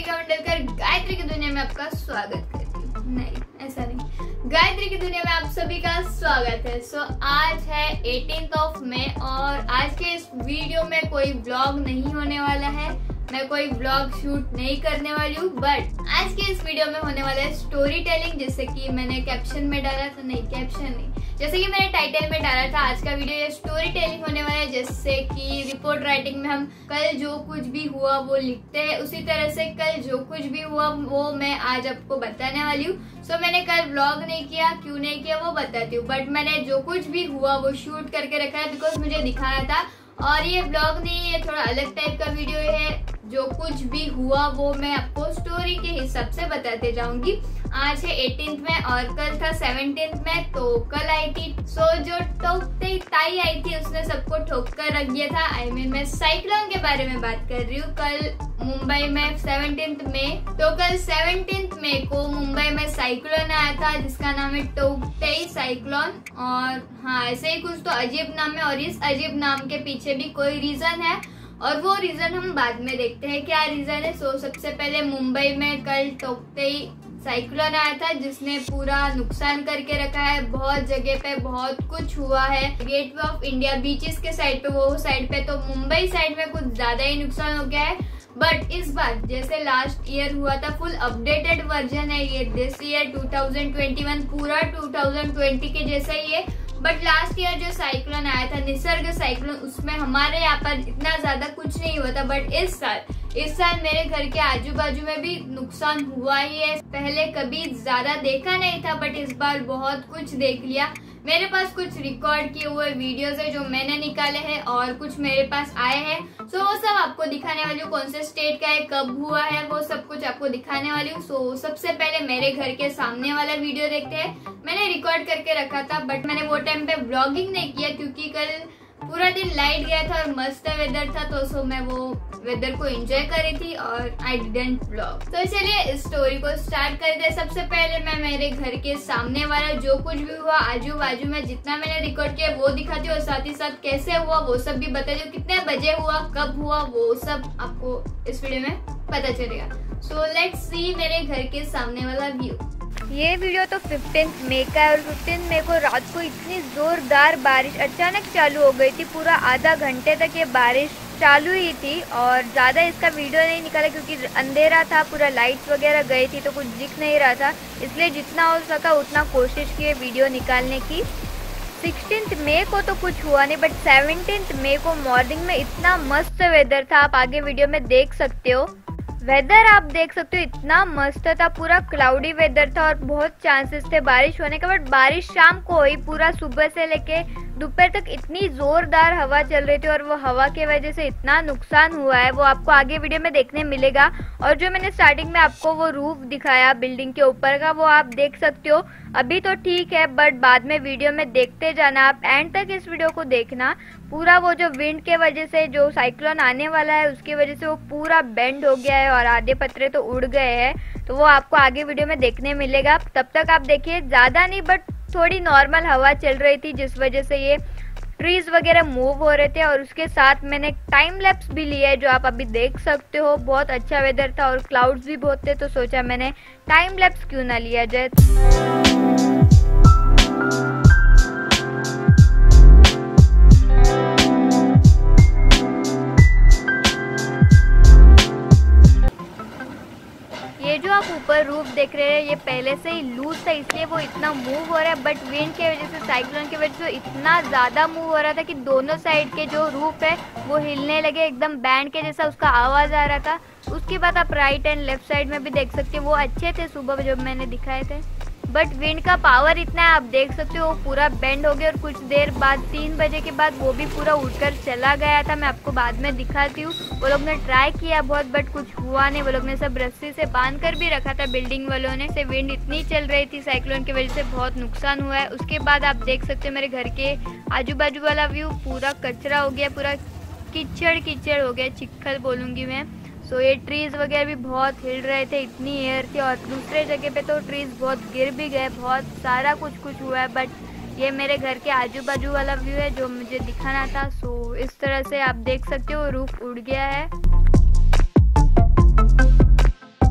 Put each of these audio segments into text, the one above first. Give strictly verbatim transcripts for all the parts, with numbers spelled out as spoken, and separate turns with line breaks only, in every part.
Rica मंडलकर Gayatri की दुनिया में आपका स्वागत करती हूँ। नहीं, ऐसा नहीं, गायत्री की दुनिया में आप सभी का स्वागत है। सो so, आज है अठारह ऑफ मई और आज के इस वीडियो में कोई व्लॉग नहीं होने वाला है। मैं कोई व्लॉग शूट नहीं करने वाली हूँ, बट आज के इस वीडियो में होने वाला है स्टोरी टेलिंग। जैसे कि मैंने कैप्शन में डाला था, नहीं कैप्शन नहीं, जैसे कि मैंने टाइटल में डाला था, आज का वीडियो ये स्टोरी टेलिंग होने वाला है। जैसे कि रिपोर्ट राइटिंग में हम कल जो कुछ भी हुआ वो लिखते हैं, उसी तरह से कल जो कुछ भी हुआ वो मैं आज आपको बताने वाली हूँ। सो मैंने कल व्लॉग नहीं किया, क्यों नहीं किया वो बताती हूँ, बट मैंने जो कुछ भी हुआ वो शूट करके रखा है बिकॉज मुझे दिखाना था। और ये व्लॉग नहीं है, थोड़ा अलग टाइप का वीडियो है। जो कुछ भी हुआ वो मैं आपको स्टोरी के हिसाब से बताते जाऊंगी। आज है अठारह में और कल था सत्रह में, तो कल आई थी। सो जो ठोकते ताई आई थी उसने सबको ठोक कर रख दिया था। आई मीन मैं साइक्लोन के बारे में बात कर रही हूँ। कल मुंबई में सत्रह में, तो कल सत्रह मई को मुंबई में साइक्लोन आया था जिसका नाम है टोकटेई साइक्लोन। और हाँ, ऐसे ही कुछ तो अजीब नाम है और इस अजीब नाम के पीछे भी कोई रीजन है और वो रीजन हम बाद में देखते हैं क्या रीजन है। सो सबसे पहले मुंबई में कल टोकटेई साइक्लोन आया था जिसने पूरा नुकसान करके रखा है। बहुत जगह पे बहुत कुछ हुआ है। गेटवे ऑफ इंडिया बीचेस के साइड पे, वो साइड पे, तो मुंबई साइड में कुछ ज्यादा ही नुकसान हो गया है। बट इस बार जैसे लास्ट ईयर हुआ था, फुल अपडेटेड वर्जन है ये। This year two thousand twenty one पूरा टू थाउजेंड ट्वेंटी के जैसा ही है। बट लास्ट ईयर जो साइक्लोन आया था, निसर्ग साइक्लोन, उसमें हमारे यहाँ पर इतना ज्यादा कुछ नहीं हुआ था। बट इस साल इस साल मेरे घर के आजू बाजू में भी नुकसान हुआ ही है। पहले कभी ज्यादा देखा नहीं था बट इस बार बहुत कुछ देख लिया। मेरे पास कुछ रिकॉर्ड किए हुए वीडियोस है जो मैंने निकाले हैं और कुछ मेरे पास आए हैं। सो वो सब आपको दिखाने वाली हूँ। कौन से स्टेट का है, कब हुआ है, वो सब कुछ आपको दिखाने वाली हूँ। सो सबसे पहले मेरे घर के सामने वाला वीडियो देखते हैं। मैंने रिकॉर्ड करके रखा था बट मैंने वो टाइम पे व्लॉगिंग नहीं किया क्योंकि कल पूरा दिन लाइट गया था और मस्त वेदर था, तो सो मैं वो वेदर को एंजॉय कर रही थी और आई डिडंट व्लॉग। तो चलिए इस स्टोरी को स्टार्ट करते हैं। सबसे पहले मैं मेरे घर के सामने वाला जो कुछ भी हुआ, आजू बाजू में जितना मैंने रिकॉर्ड किया वो दिखाती हूँ और साथ ही साथ कैसे हुआ वो सब भी बताती हूँ। कितने बजे हुआ, कब हुआ, वो सब आपको इस वीडियो में पता चलेगा। सो लेट्स सी मेरे घर के सामने वाला व्यू।
ये वीडियो तो पंद्रह मई का है और पंद्रह मई को रात को इतनी जोरदार बारिश अचानक चालू हो गई थी। पूरा आधा घंटे तक ये बारिश चालू ही थी और ज़्यादा इसका वीडियो नहीं निकाला क्योंकि अंधेरा था, पूरा लाइट्स वगैरह गई थी तो कुछ दिख नहीं रहा था। इसलिए जितना हो सका उतना कोशिश की वीडियो निकालने की। सोलह मई को तो कुछ हुआ नहीं बट सत्रह मई को मॉर्निंग में इतना मस्त वेदर था, आप आगे वीडियो में देख सकते हो। वेदर आप देख सकते हो इतना मस्त था, पूरा क्लाउडी वेदर था और बहुत चांसेस थे बारिश होने का। बट बारिश शाम को हुई, पूरा सुबह से लेके दोपहर तक इतनी जोरदार हवा चल रही थी और वो हवा की वजह से इतना नुकसान हुआ है वो आपको आगे वीडियो में देखने मिलेगा। और जो मैंने स्टार्टिंग में आपको वो रूफ दिखाया बिल्डिंग के ऊपर का, वो आप देख सकते हो। अभी तो ठीक है बट बाद में वीडियो में देखते जाना, आप एंड तक इस वीडियो को देखना। पूरा वो जो विंड के वजह से जो साइक्लोन आने वाला है उसकी वजह से वो पूरा बेंड हो गया है और आधे पत्रे तो उड़ गए हैं, तो वो आपको आगे वीडियो में देखने मिलेगा। तब तक आप देखिए, ज़्यादा नहीं बट थोड़ी नॉर्मल हवा चल रही थी जिस वजह से ये ट्रीज वगैरह मूव हो रहे थे। और उसके साथ मैंने टाइम लैप्स भी लिया है जो आप अभी देख सकते हो। बहुत अच्छा वेदर था और क्लाउड्स भी बहुत थे, तो सोचा मैंने टाइम लैप्स क्यों ना लिया जाए। ये जो आप ऊपर रूफ देख रहे हैं ये पहले से ही लूज था इसलिए वो इतना मूव हो रहा है, बट विंड की वजह से, साइक्लोन की वजह से इतना ज़्यादा मूव हो रहा था कि दोनों साइड के जो रूफ है वो हिलने लगे, एकदम बैंड के जैसा उसका आवाज़ आ रहा था। उसके बाद आप राइट एंड लेफ्ट साइड में भी देख सकते हो, वो अच्छे थे सुबह जब मैंने दिखाए थे। बट विंड का पावर इतना है, आप देख सकते हो, वो पूरा बेंड हो गया और कुछ देर बाद तीन बजे के बाद वो भी पूरा उड़कर चला गया था। मैं आपको बाद में दिखाती हूँ। वो लोग ने ट्राई किया बहुत बट कुछ हुआ नहीं। वो लोग ने सब रस्सी से बांध कर भी रखा था बिल्डिंग वालों ने। से विंड इतनी चल रही थी साइक्लोन की वजह से बहुत नुकसान हुआ है। उसके बाद आप देख सकते हो मेरे घर के आजू बाजू वाला व्यू, पूरा कचरा हो गया, पूरा कीचड़ कीचड़ हो गया, चिक्कल बोलूँगी मैं। सो ये ट्रीज़ वगैरह भी बहुत हिल रहे थे, इतनी एयर थी। और दूसरे जगह पे तो ट्रीज़ बहुत गिर भी गए, बहुत सारा कुछ कुछ हुआ है। बट ये मेरे घर के आजू बाजू वाला व्यू है जो मुझे दिखाना था। सो इस तरह से आप देख सकते हो रूफ उड़ गया है।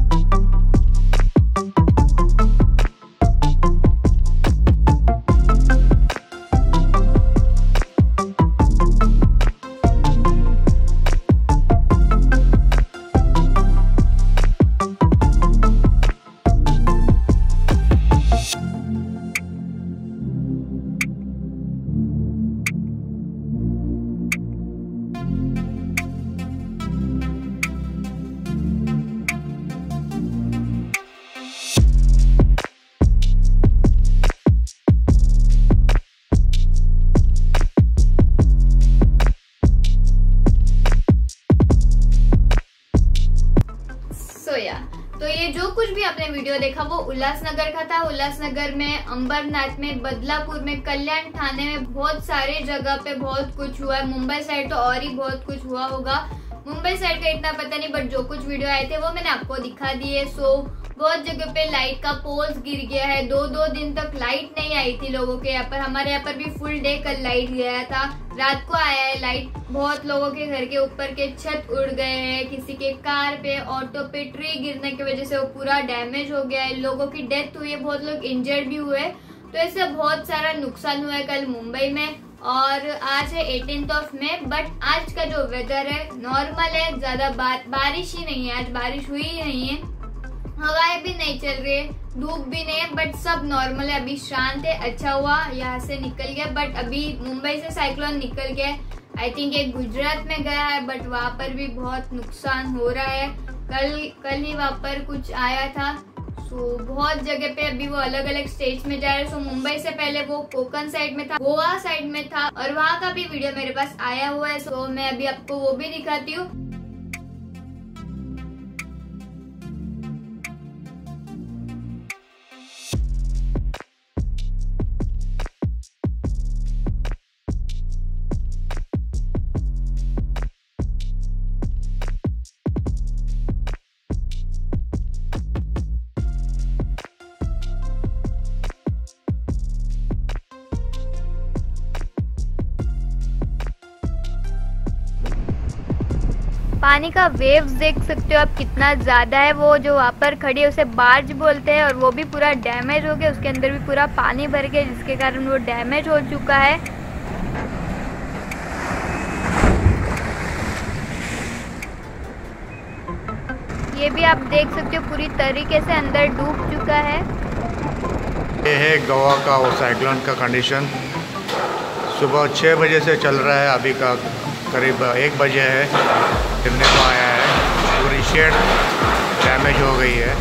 सो या तो ये जो कुछ भी आपने वीडियो देखा वो उल्लासनगर का था। उल्लासनगर में, अंबरनाथ में, बदलापुर में, कल्याण थाने में, बहुत सारे जगह पे बहुत कुछ हुआ है। मुंबई साइड तो और ही बहुत कुछ हुआ होगा, मुंबई साइड का इतना पता नहीं, बट जो कुछ वीडियो आए थे वो मैंने आपको दिखा दिए। सो बहुत जगह पे लाइट का पोल्स गिर गया है, दो दो दिन तक लाइट नहीं आई थी लोगों के यहाँ पर। हमारे यहाँ पर भी फुल डे कल लाइट गया था, रात को आया है लाइट। बहुत लोगों के घर के ऊपर के छत उड़ गए हैं, किसी के कार पे, ऑटो पे ट्री गिरने की वजह से वो पूरा डैमेज हो गया है, लोगों की डेथ हुई है, बहुत लोग इंजर्ड भी हुए। तो इससे बहुत सारा नुकसान हुआ है कल मुंबई में। और आज है एटीन्थ ऑफ मे, बट आज का जो वेदर है नॉर्मल है, ज्यादा बा, बारिश ही नहीं है, आज बारिश हुई ही नहीं है, हवाएं भी नहीं चल रही है, धूप भी नहीं है, बट सब नॉर्मल है, अभी शांत है। अच्छा हुआ यहाँ से निकल गया, बट अभी मुंबई से साइक्लोन निकल गया, आई थिंक एक गुजरात में गया है, बट वहाँ पर भी बहुत नुकसान हो रहा है। कल कल ही वहाँ पर कुछ आया था। सो बहुत जगह पे अभी वो अलग अलग स्टेट्स में जा रहे हैं। सो मुंबई से पहले वो कोकण साइड में था, गोवा साइड में था, और वहाँ का भी वीडियो मेरे पास आया हुआ है। सो मैं अभी आपको वो भी दिखाती हूँ।
पानी का वेव्स देख सकते हो आप कितना ज़्यादा है। वो जो वहाँ पर खड़ी है उसे बार्ज बोलते हैं, और वो भी पूरा डैमेज हो गया, उसके अंदर भी पूरा पानी भर गया, जिसके कारण वो डैमेज हो चुका है। ये भी आप देख सकते हो पूरी तरीके से अंदर डूब चुका है।
ये है गोवा का वो साइक्लोन का कंडीशन। सुबह छः बजे से चल रहा है, अभी का करीब एक बजे है, गिरने को आया है, पूरी शेड डैमेज हो गई है।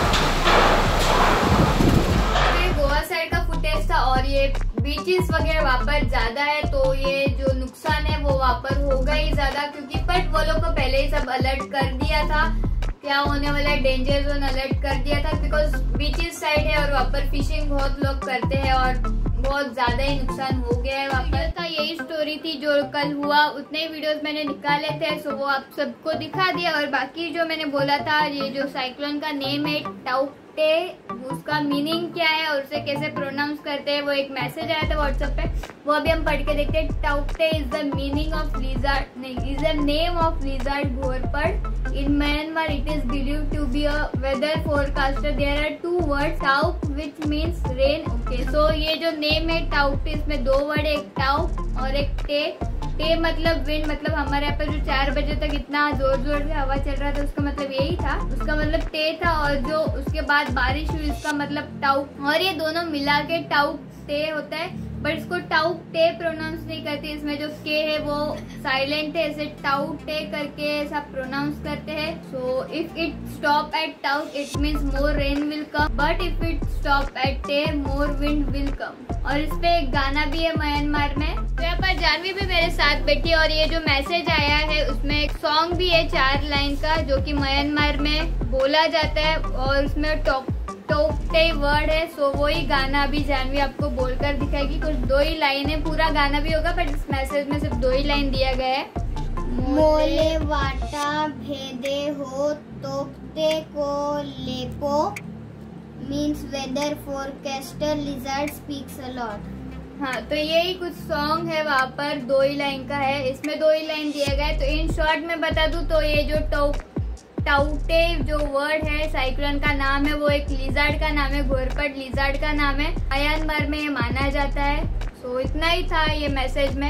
ये गोवा साइड का फुटेज था, और ये बीचेस वगैरह वहाँ पर ज्यादा है, तो ये जो नुकसान है वो वहाँ पर होगा ही ज्यादा, क्योंकि बट वो लोग को पहले ही सब अलर्ट कर दिया था, क्या होने वाला है, डेंजर जोन अलर्ट कर दिया था, बिकॉज बीचेस साइड है और वहाँ पर फिशिंग बहुत लोग करते हैं, और बहुत ज्यादा ही नुकसान हो गया है वहाँ पर। का यही स्टोरी थी जो कल हुआ, उतने ही वीडियोस मैंने निकाले थे, सो वो आप सबको दिखा दिया। और बाकी जो मैंने बोला था, ये जो साइक्लोन का नेम है टाउटे, उसका मीनिंग क्या है और उसे कैसे प्रोनाउंस करते हैं, वो एक मैसेज आया था व्हाट्सएप पे, वो अभी हम पढ़ के देखते हैं। टाउटे is the meaning of lizard, नहीं, is the name of lizard ghorpad. In Myanmar, it is believed to be a weather forecaster. There are two words, tauk, which means rain. Okay, so ये जो name है tauk, इसमें दो word है, एक tauk और एक te. te मतलब wind, मतलब हमारे यहाँ पर जो चार बजे तक इतना जोर जोर से हवा चल रहा था, उसका मतलब यही था, उसका मतलब te था। और जो उसके बाद बारिश हुई, उसका मतलब tauk, और ये दोनों मिला के tauk te होता है, बट इसको टाउक टे प्रोनाउंस नहीं करते, इसमें जो के है वो साइलेंट है, इसे टाउक टे करके ऐसा प्रोनाउंस करते हैं। So if it stop at tauk it means more rain will come, but if it stop at tae more wind will come. और इस पे एक गाना भी है म्यांमार में। तो यहाँ पर जानवी भी मेरे साथ बैठी, और ये जो मैसेज आया है उसमें एक सॉन्ग भी है चार लाइन का, जो कि म्यांमार में बोला जाता है, और उसमें टॉप टोकटे वर्ड है। सो वही गाना अभी जानवी आपको बोलकर दिखाएगी, कुछ दो ही लाइन है, पूरा गाना भी होगा, बट इस मैसेज में सिर्फ दो ही लाइन दिया गया है।
मोले वाटा भेदे हो तोकते को लेपो means weather forecaster lizard speaks a lot.
हाँ, तो यही कुछ सॉन्ग है, वहाँ पर दो ही लाइन का है, इसमें दो ही लाइन दिया गया है। तो इन शॉर्ट में बता दूं तो ये जो टोक टाउटे जो वर्ड है, साइक्लोन का नाम है, वो एक लिजर्ड का नाम है, घोरपड़ लिजर्ड का नाम है, म्यांमार में ये माना जाता है। सो इतना ही था ये मैसेज में,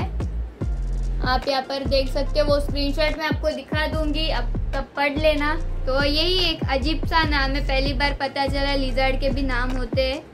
आप यहाँ पर देख सकते हो, वो स्क्रीनशॉट में आपको दिखा दूंगी, आप तब पढ़ लेना। तो यही एक अजीब सा नाम है, पहली बार पता चला लिजर्ड के भी नाम होते हैं।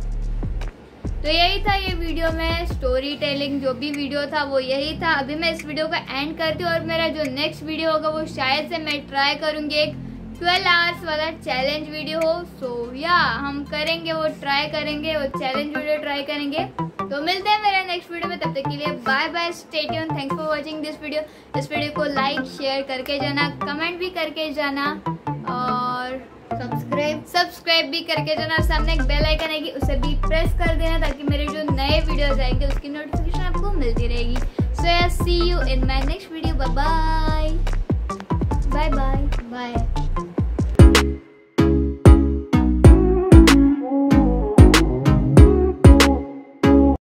तो यही था ये वीडियो में स्टोरी टेलिंग, जो भी वीडियो था वो यही था। अभी मैं इस वीडियो का एंड करती हूँ, और मेरा जो नेक्स्ट वीडियो होगा वो शायद से मैं ट्राई करूंगी एक ट्वेल्व आवर्स वाला चैलेंज वीडियो हो। सो या हम करेंगे, वो ट्राई करेंगे, वो चैलेंज वीडियो ट्राई करेंगे। तो मिलते हैं मेरा नेक्स्ट वीडियो में, तब तक के लिए bye bye, stay tune, thanks for watching this video. इस वीडियो को लाइक शेयर करके जाना, कमेंट भी करके जाना, और और
सब्सक्राइब
सब्सक्राइब भी करके जाना और सामने एक बेल आइकन आएगी उसे भी प्रेस कर देना ताकि मेरे जो नए वीडियोस आएंगे उसकी नोटिफिकेशन आपको मिलती रहेगी। So I see you in my next video. Bye bye bye bye
bye.